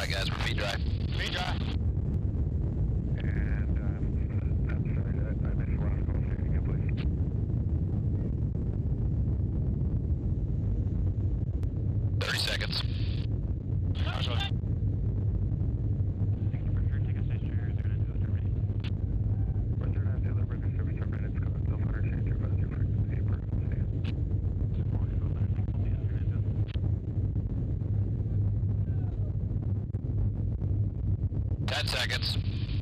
Alright guys, repeat drive. Repeat drive. And, I'm sorry, I missed the last call. Say it again, please. Seconds. Seconds.